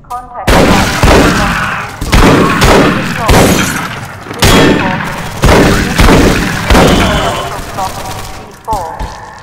Contact P4.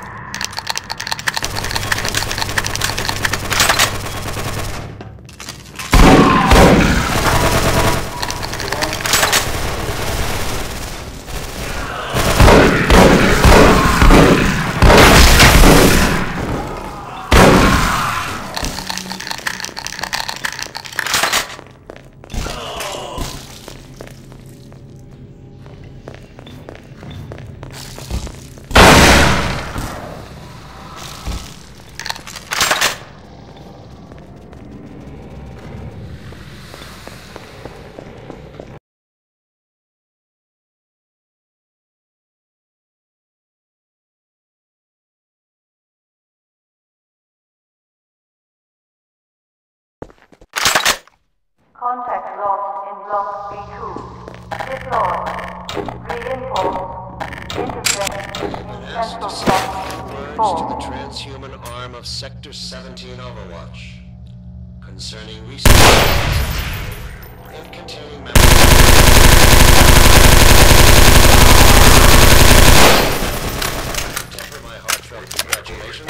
Contact lost in Block B2. Deploy. Reinforce. Intercept in Central Block Converge to the B4. transhuman arm of Sector 17 Overwatch. Concerning resources and containing members. Temper my heartfelt congratulations.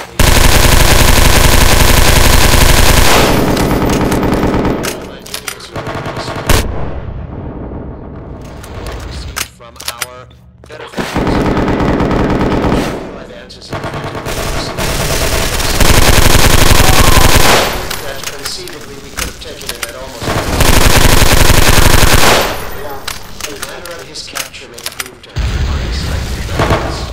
From our benefactors. Advances in that conceivably we could have taken it at almost the manner of his capture may prove to have unexpected benefits.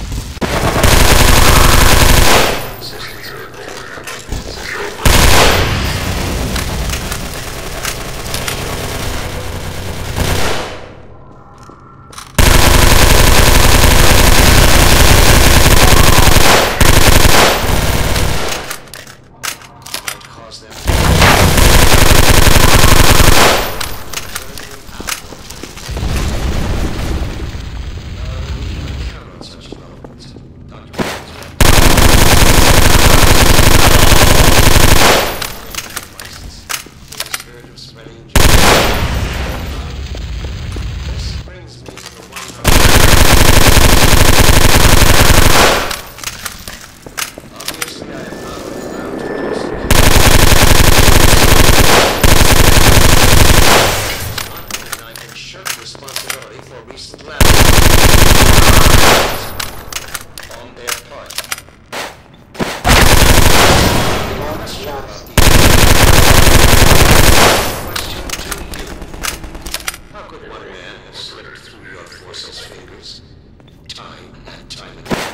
Responsibility for recent lapses on their part. Question to you. How could one man have slipped through your forces' fingers time and time again?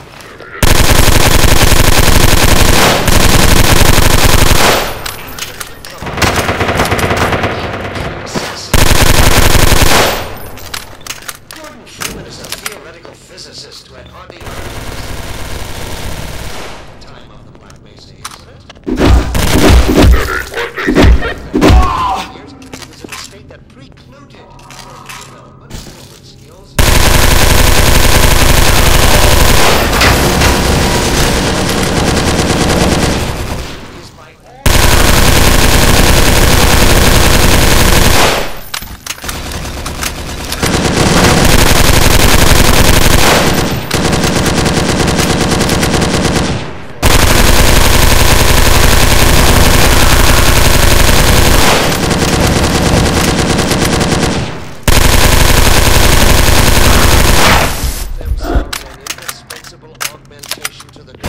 Physicist who had hardly heard of the time of the Black Mesa incident. He was in a state that precluded further development of human skills. Is by all augmentation to the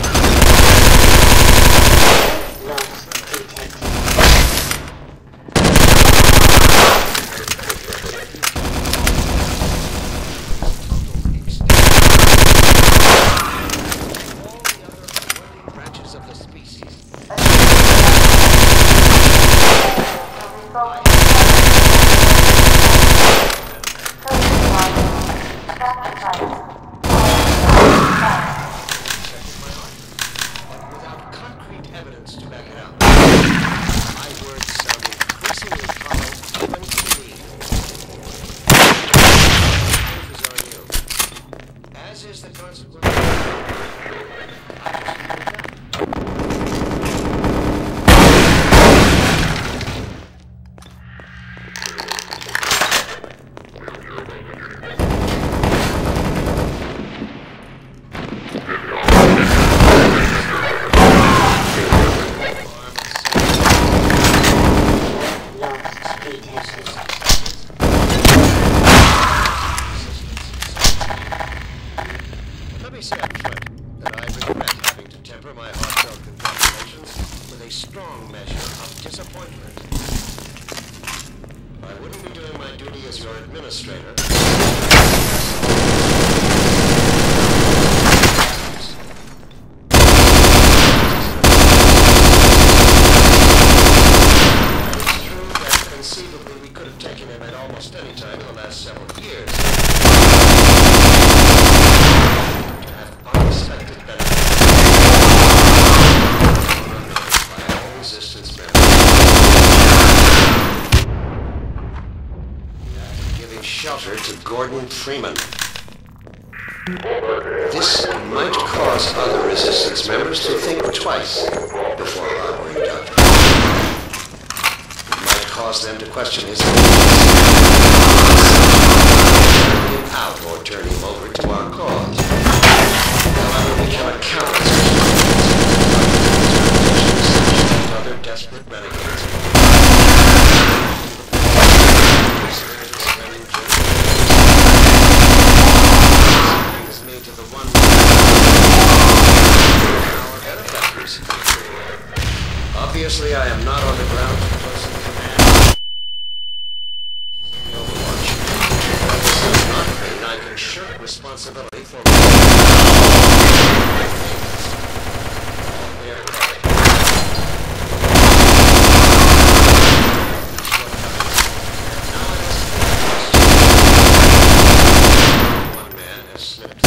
branches of the species. Without concrete evidence to back it up, my words sound increasingly hollow even to me. The are you, as is the consequence. a strong measure of disappointment. I wouldn't be doing my duty as your administrator. It's true that conceivably we could have taken him at almost any time in the last several years. To have unexpected benefits by all resistance members. Giving shelter to Gordon Freeman. This might cause other resistance members to think twice before harboring Dr. It might cause them to question his turn him out or turn him over to our cause. However, we cannot count on other desperate renegades. Brings me to the one our benefactors. Obviously, I am not on the ground to personally command the Overwatch. But this does not mean I can shirk responsibility for one man has slipped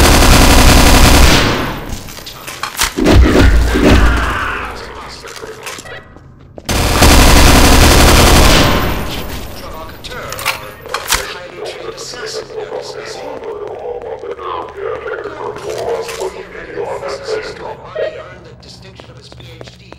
provocateur or highly trained assassin. Physicist who had already earned the distinction of his PhD.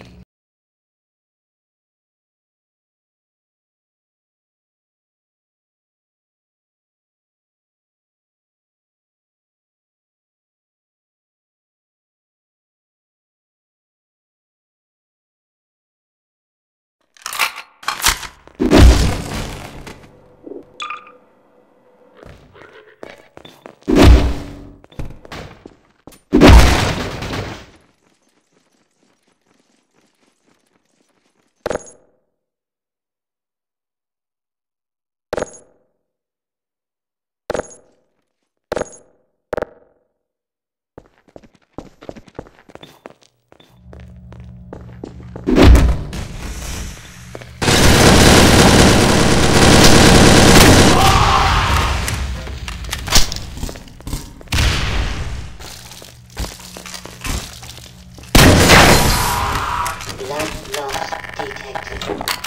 Blood loss detected.